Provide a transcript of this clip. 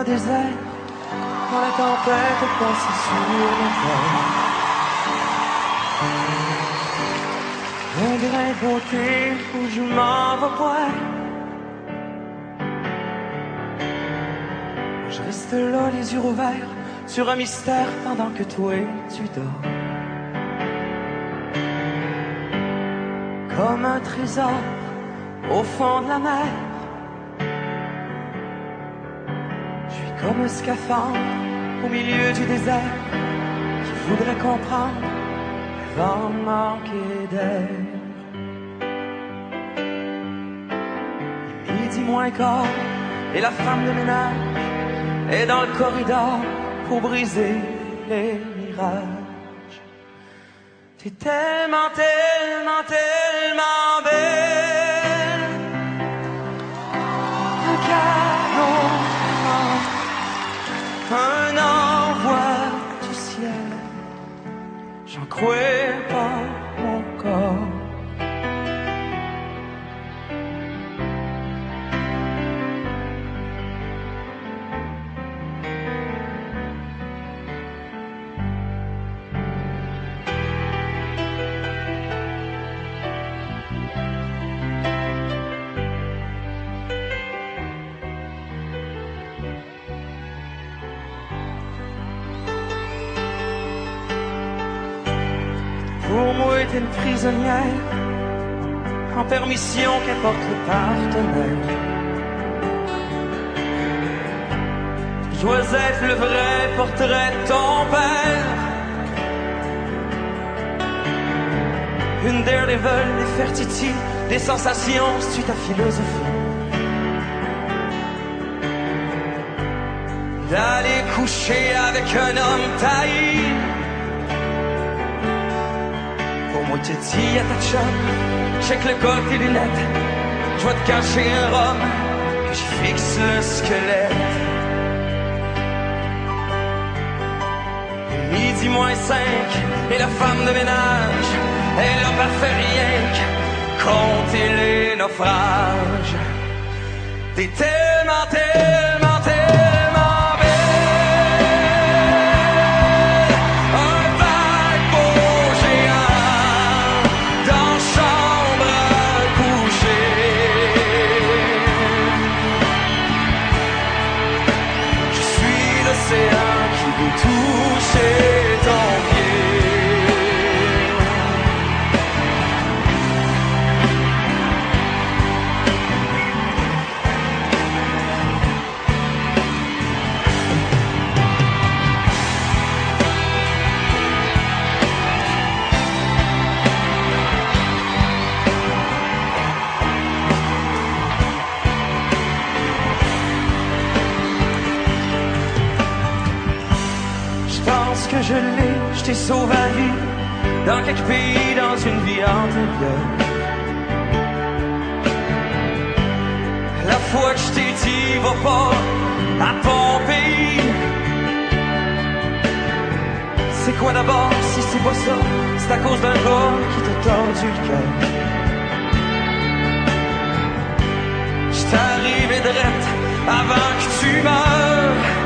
désert, quand la tempête passe sur le cœur. Un grain de beauté où je m'en vais boire. Je reste là, les yeux ouverts, sur un mystère pendant que toi tu dors. Comme un trésor au fond de la mer. Je suis comme un scaphandre au milieu du désert qui voudrait comprendre avant de manquer d'air. Midi moins quart et la femme de ménage est dans le corridor pour briser les mirages. T'es tellement, tellement, tellement belle. Un cadeau, un envoi du ciel. J'en crois pas mon corps. Pour moi, t'es une prisonnière, en permission qu'importe le partenaire. Je dois être le vrai portrait de ton père. Une daredevil, des Fertiti, des sensations, c'est ta philosophie. D'aller coucher avec un homme taillé. Moi tu dis à ta chum, check le col, tes lunettes. Je vais te cacher un rhum, que je fixe le squelette. Midi moins 5, et la femme de ménage, elle a pas fait rien que compter les naufrages. T'es tellement, tellement, tellement belle. Un paquebot géant dans chambre à coucher. Je suis l'océan qui veut toucher ton pied. Que je l'ai, je t'ai sauvé la vie dans quelques pays, dans une vie antérieure. La fois que je t'ai dit va pas à ton pays. C'est quoi d'abord si c'est pas ça? C'est à cause d'un gars qui t'a tordu le cœur. J't'ai arrivé drette avant que tu meures.